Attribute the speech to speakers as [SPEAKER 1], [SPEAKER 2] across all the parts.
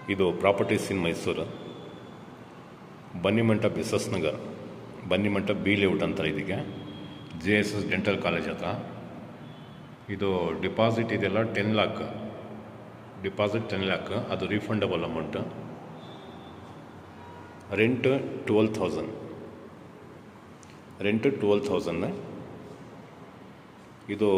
[SPEAKER 1] ಇದು properties in Mysuru, Bannimantapa S S Nagar, Bannimantapa B layout ಅಂತಾರೆ ಇದಕ್ಕೆ, JSS ಡೆಂಟಲ್ ಕಾಲೇಜ್ ಹತ್ರ. ಇದು ಡಿಪಾಸಿಟ್ ಇದೆಲ್ಲ 10 lakh, ಡಿಪಾಸಿಟ್ 10 lakh, ಅದು ರೀಫಂಡಬಲ್ ಅಮೌಂಟ್. Rent 12,000, rent 12,000. ಇದು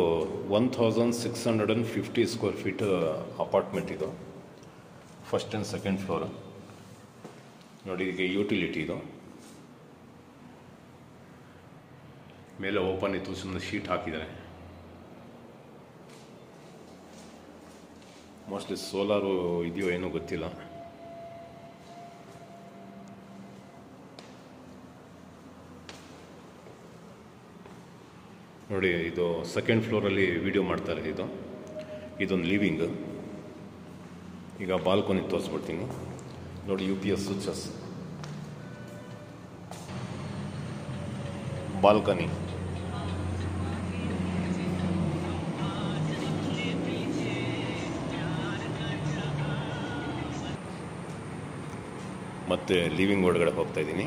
[SPEAKER 1] 1650 ಸ್ಕ್ವೇರ್ ಫೀಟ್ ಅಪಾರ್ಟ್ಮೆಂಟ್. ಇದು ಫಸ್ಟ್ ಆ್ಯಂಡ್ ಸೆಕೆಂಡ್ ಫ್ಲೋರ್. ನೋಡಿ, ಈಗ ಯುಟಿಲಿಟಿ ಇದು ಮೇಲೆ ಓಪನ್ ಇತ್ತು, ಸುಮ್ಮನೆ ಶೀಟ್ ಹಾಕಿದ್ದಾರೆ. ಮೋಸ್ಟ್ಲಿ ಸೋಲಾರು ಇದೆಯೋ ಏನೋ ಗೊತ್ತಿಲ್ಲ. ನೋಡಿ, ಇದು ಸೆಕೆಂಡ್ ಫ್ಲೋರಲ್ಲಿ ವಿಡಿಯೋ ಮಾಡ್ತಾರೆ. ಇದೊಂದು ಲಿವಿಂಗ್. ಈಗ ಬಾಲ್ಕೋನಿ ತೋರಿಸ್ಬಿಡ್ತೀನಿ. ನೋಡಿ, UPS ಸ್ವಿಚಸ್, ಬಾಲ್ಕನಿ. ಮತ್ತೆ ಲಿವಿಂಗ್ ಒಳಗಡೆ ಹೋಗ್ತಾ ಇದ್ದೀನಿ.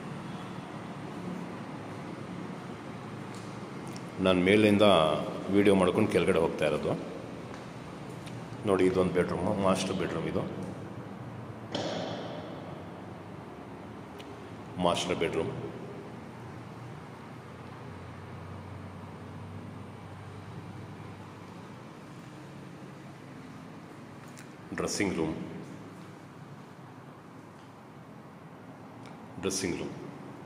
[SPEAKER 1] ನಾನು ಮೇಲಿಂದ ವಿಡಿಯೋ ಮಾಡ್ಕೊಂಡು ಕೆಳಗಡೆ ಹೋಗ್ತಾ ಇರೋದು. ನೋಡಿ, ಇದೊಂದು ಬೆಡ್ರೂಮು, ಮಾಸ್ಟರ್ ಬೆಡ್ರೂಮ್. ಇದು master bedroom. Dressing room, dressing room.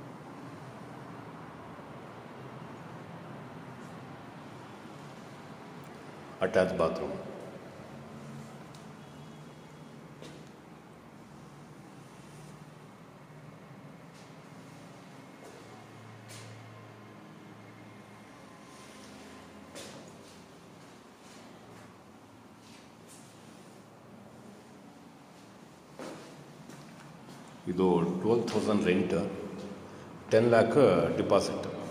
[SPEAKER 1] Attach bathroom. ಇದು 12,000 ರೆಂಟ್, 10 lakh ಡಿಪಾಸಿಟ್.